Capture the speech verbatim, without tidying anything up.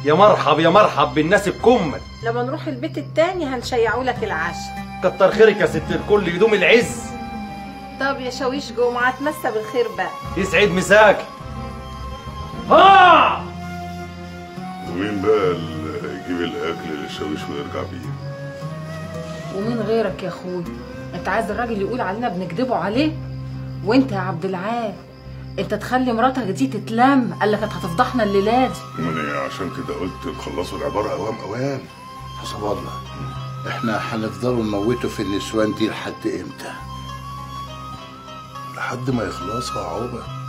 يا مرحب يا مرحب بالناس الكمل. لما نروح البيت التاني هنشيعوا لك العشاء. كتر خيرك يا ست الكل، يدوم العز. طب يا شاويش جمعة تمسى بالخير بقى. يسعد مساك. ها ومين بقى اللي يجيب الاكل للشاويش ويرجع بيه؟ ومين غيرك يا اخوي؟ انت عايز الراجل يقول علينا بنكدبه عليه؟ وانت يا عبد العال انت تخلي مراتك دي تتلم؟ قال لك كانت هتفضحنا الليله دي. وانا عشان كده قلت نخلصوا العباره اوام اوام. حسب الله، احنا هنفضلوا نموتوا في النسوان دي لحد امتى؟ لحد ما يخلصوا يا عوبه.